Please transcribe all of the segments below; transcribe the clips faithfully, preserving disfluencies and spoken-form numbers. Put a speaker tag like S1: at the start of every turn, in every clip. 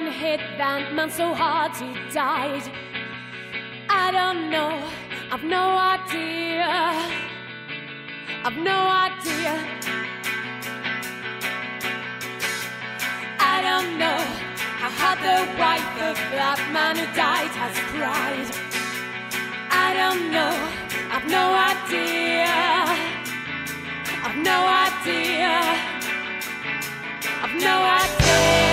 S1: hit that man so hard he died. I don't know, I've no idea, I've no idea. I don't know how hard the wife of that man who died has cried. I don't know, I've no idea, I've no idea, I've no idea.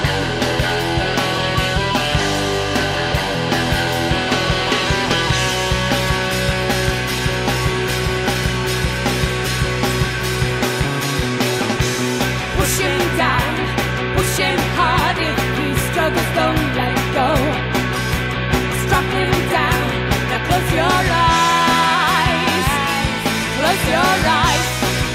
S1: Push him down, push him hard. If he struggles, don't let go. Strap him down, now close your eyes, close your eyes.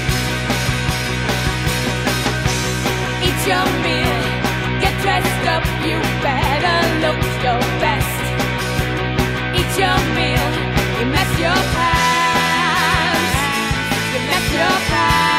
S1: Eat your meal, get dressed up, you better look your best. Eat your meal, you mess your pants, you mess your pants.